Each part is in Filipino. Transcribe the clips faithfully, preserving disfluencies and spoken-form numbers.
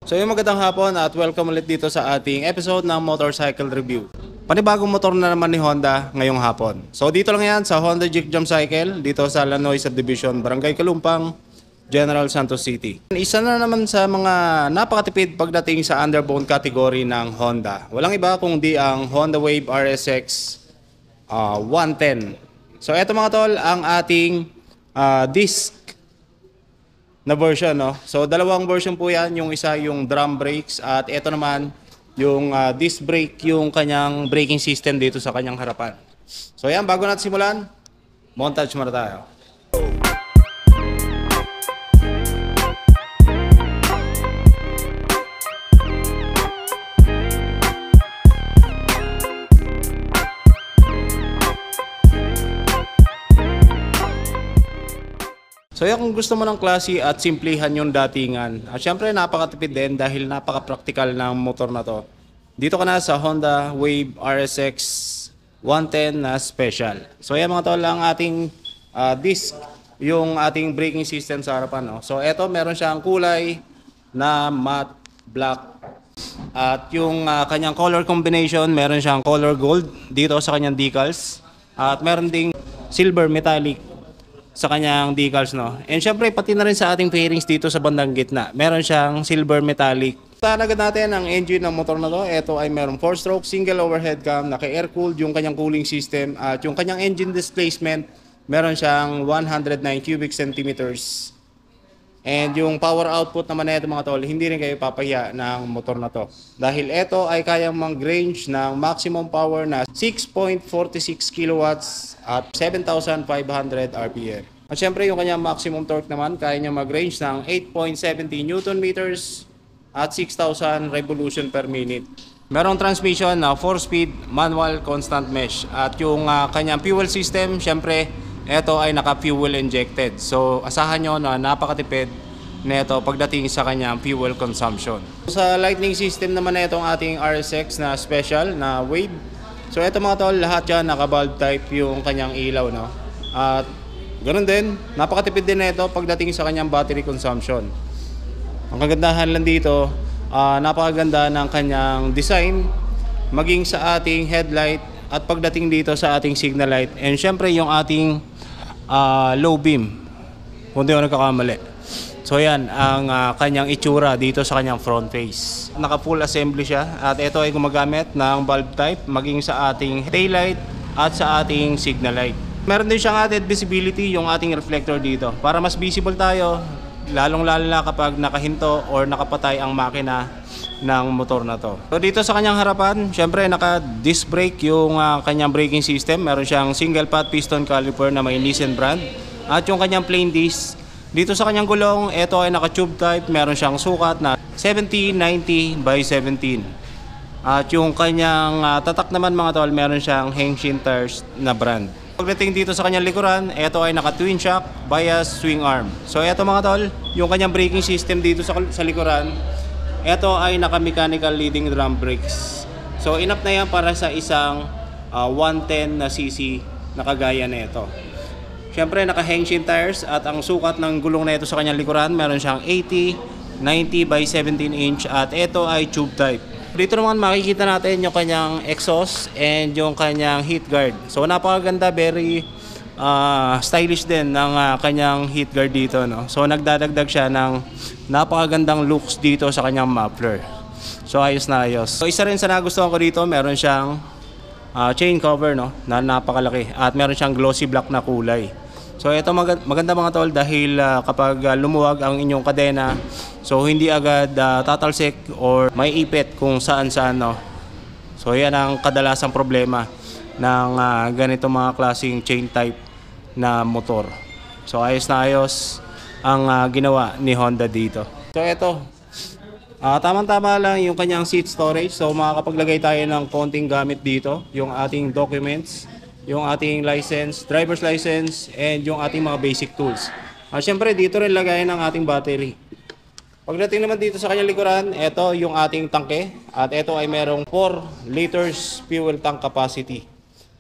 So yung magandang hapon at welcome ulit dito sa ating episode ng Motorcycle Review. Panibagong motor na naman ni Honda ngayong hapon. So dito lang yan sa Honda Jeep Jam Cycle, dito sa Lanoy Subdivision, Barangay Kalumpang, General Santos City. Isa na naman sa mga napakatipid pagdating sa underbone category ng Honda. Walang iba kundi ang Honda Wave R S X uh, one ten. So eto mga tol, ang ating uh, disc na version, no? So dalawang version po yan, yung isa yung drum brakes at ito naman yung uh, disc brake, yung kanyang braking system dito sa kanyang harapan. So yan, bago natin simulan, montage muna tayo. So yan, kung gusto mo ng klase at simplihan yung datingan. At syempre napakatipid din dahil napaka-practical ng motor na to. Dito ka na sa Honda Wave R S X one ten na special. So yan mga tol, ang ating uh, disc, yung ating braking system sa harapan. No? So eto, meron siyang kulay na matte black. At yung uh, kanyang color combination, meron siyang color gold dito sa kanyang decals. At meron ding silver metallic sa kanyang decals, no? And syempre, pati na rin sa ating fairings dito sa bandang gitna. Meron siyang silver metallic. Tanagan natin ang engine ng motor na to. Ito ay meron four stroke, single overhead cam, naka-air-cooled yung kanyang cooling system. At yung kanyang engine displacement, meron siyang one hundred nine cubic centimeters. And yung power output naman na ito mga tol, hindi rin kayo papahiya ng motor na to. Dahil ito ay kayang mag-range ng maximum power na six point four six kilowatts at seven thousand five hundred R P M. At syempre yung kanyang maximum torque naman, kaya niya mag-range ng eight point seven zero newton meters at six thousand revolution per minute. Merong transmission na four speed manual constant mesh. At yung uh, kanyang fuel system, syempre ito ay naka-fuel injected. So asahan nyo na napakatipid nito pagdating sa kanyang fuel consumption. Sa lightning system naman na itong ating R S X na special na Wave. So ito mga tol, lahat yan naka-bulb type yung kanyang ilaw, no? At ganoon din, napakatipid din nito pagdating sa kanyang battery consumption. Ang kagandahan lang dito, uh, napakaganda ng kanyang design maging sa ating headlight at pagdating dito sa ating signal light. And syempre yung ating uh, low beam, kung di ako nagkakamali. So yan ang uh, kanyang itsura dito sa kanyang front face. Naka full assembly siya at ito ay gumagamit ng bulb type maging sa ating taillight at sa ating signal light. Meron din siyang added visibility yung ating reflector dito para mas visible tayo, lalong lalo na kapag nakahinto or nakapatay ang makina ng motor na to. So dito sa kanyang harapan, syempre naka disc brake yung uh, kanyang braking system. Meron siyang single pot piston caliper na may Nissan brand. At yung kanyang plain disc, dito sa kanyang gulong, ito ay naka tube type. Meron siyang sukat na seventy ninety by seventeen. At yung kanyang uh, tatak naman mga tol, meron siyang Henshin tires na brand. Pagdating dito sa kanyang likuran, ito ay naka twin shock bias swing arm. So ito mga tol, yung kanyang braking system dito sa, sa likuran, ito ay naka mechanical leading drum brakes. So enough na yan para sa isang uh, one ten na cc na kagaya na ito. Siyempre naka Henshin tires at ang sukat ng gulong na ito sa kanyang likuran, meron siyang eighty ninety by seventeen inch at ito ay tube type. Dito naman makikita natin yung kanyang exhaust and yung kanyang heat guard. So napakaganda, very uh, stylish din ng uh, kanyang heat guard dito, no? So nagdadagdag siya ng napakagandang looks dito sa kanyang muffler. So ayos na ayos. So isa rin sa nagustuhan ko dito, meron siyang uh, chain cover, no, na napakalaki at meron siyang glossy black na kulay. So ito mag maganda mga tol dahil uh, kapag uh, lumuwag ang inyong kadena, so hindi agad uh, tatalsik or may ipit kung saan saan, no. So yan ang kadalasang problema ng uh, ganito mga klaseng chain type na motor. So ayos na ayos ang uh, ginawa ni Honda dito. So ito, uh, tamang-tama lang yung kanyang seat storage. So makakapaglagay tayo ng konting gamit dito, yung ating documents, yung ating license, driver's license, and yung ating mga basic tools. Uh, Siyempre, dito rin lagayan ng ating battery. Pagdating naman dito sa kanyang likuran, ito yung ating tangke. At ito ay merong four liters fuel tank capacity.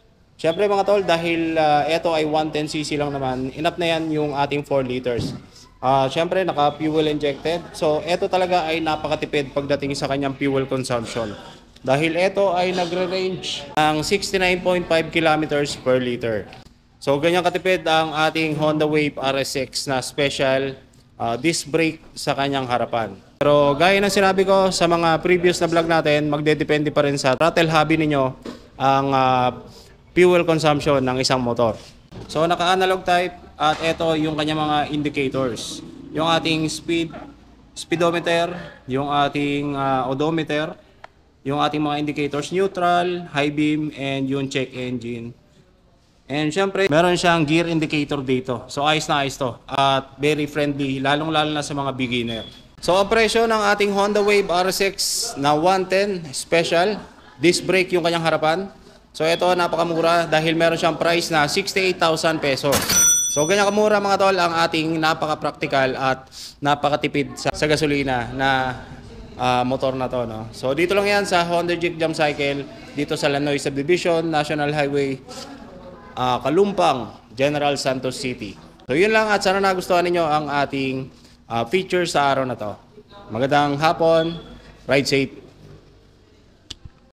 Siyempre mga tol, dahil uh, ito ay one ten cc lang naman, enough na yan yung ating four liters. Ah, syempre naka-fuel injected. So ito talaga ay napakatipid pagdating sa kanyang fuel consumption. Dahil ito ay nagre-range ng sixty-nine point five kilometers per liter. So ganyan katipid ang ating Honda Wave R S X na special ah, disc brake sa kanyang harapan. Pero gaya ng sinabi ko sa mga previous na vlog natin, magdedepende pa rin sa throttle hobby ninyo ang ah, fuel consumption ng isang motor. So naka-analog type at ito yung kanyang mga indicators. Yung ating speed speedometer, yung ating ah, odometer, yung ating mga indicators neutral, high beam, and yung check engine. And syempre, meron siyang gear indicator dito. So ayos na ayos to at very friendly, lalong-lalo na sa mga beginner. So ang presyo ng ating Honda Wave R S X na one ten special, disc brake yung kanyang harapan. So ito napakamura dahil meron siyang price na sixty-eight thousand pesos. So ganyan kamura mga tol ang ating napaka-practical at napakatipid sa, sa gasolina na uh, motor na to. No? So dito lang yan sa Honda Jeep Jam Cycle, dito sa Lanoy Subdivision, National Highway, uh, Kalumpang, General Santos City. So yun lang at sana nagustuhan ninyo ang ating uh, feature sa araw na to. Magandang hapon, ride safe.